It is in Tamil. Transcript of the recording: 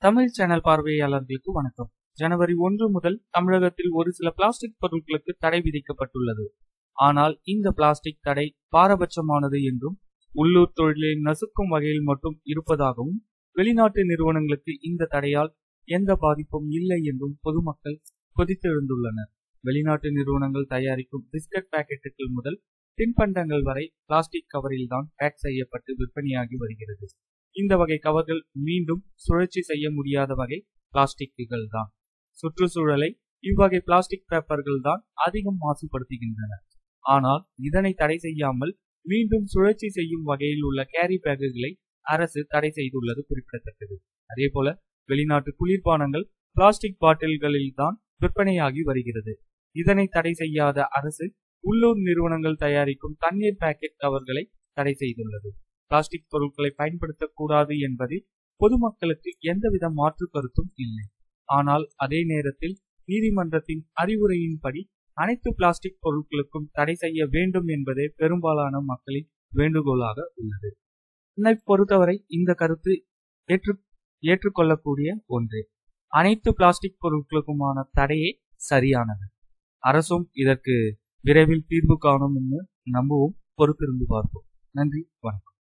தமிழ் சேனல் பார்வையாளர்களுக்கு வணக்கம். ஜனவரி 1 முதல் தமிழகத்தில் ஒரு சில பிளாஸ்டிக் பொருட்களுக்கு தடை விதிக்கப்பட்டுள்ளது. ஆனால் இந்த பிளாஸ்டிக் தடை பாரபட்சமானது என்றும் உள்ளூர் தொழிலை நசுக்கும் வகையில் மட்டும் இருப்பதாகவும் வெளிநாட்டு நிறுவனங்களுக்கு இந்த தடையால் எந்த பாதிப்பும் இல்லை என்றும் பொதுமக்கள் கொதித்தெழுந்துள்ளனர். வெளிநாட்டு நிறுவனங்கள் தயாரிக்கும் பிஸ்கட் பாக்கெட்டுகள் முதல் தின்பண்டங்கள் வரை பிளாஸ்டிக் கவரில் தான் பேக் செய்யப்பட்டு விற்பனையாகி வருகிறது. இந்த வகை கவர்கள் மீண்டும் சுழற்சி செய்ய முடியாத வகை பிளாஸ்டிக்குகள் தான். சுற்றுச்சூழலை இவ்வகை பிளாஸ்டிக் பேப்பர்கள் தான் அதிகம் மாசுபடுத்துகின்றன. ஆனால் இதனை தடை செய்யாமல் மீண்டும் சுழற்சி செய்யும் வகையில் உள்ள கேரி பேக்குகளை அரசு தடை செய்துள்ளது குறிப்பிடத்தக்கது. அதே போல வெளிநாட்டு குளிர்பானங்கள் பிளாஸ்டிக் பாட்டில்களில் தான் விற்பனையாகி வருகிறது. இதனை தடை செய்யாத அரசு உள்ளூர் நிறுவனங்கள் தயாரிக்கும் தண்ணீர் பாக்கெட் கவர்களை தடை செய்துள்ளது. பிளாஸ்டிக் பொருட்களை பயன்படுத்தக்கூடாது என்பதில் பொதுமக்களுக்கு எந்தவித மாற்று கருத்தும் இல்லை. ஆனால் அதே நேரத்தில் நீதிமன்றத்தின் அறிவுரையின்படி அனைத்து பிளாஸ்டிக் பொருட்களுக்கும் தடை செய்ய வேண்டும் என்பதே பெரும்பாலான மக்களின் வேண்டுகோளாக உள்ளது. என்னை பொறுத்தவரை இந்த கருத்து ஏற்றுக்கொள்ளக்கூடிய ஒன்றே. அனைத்து பிளாஸ்டிக் பொருட்களுக்குமான தடையே சரியானது. அரசும் இதற்கு விரைவில் தீர்வு காணும் என்று நம்புவோம். பொறுத்திருந்து பார்ப்போம். நன்றி, வணக்கம்.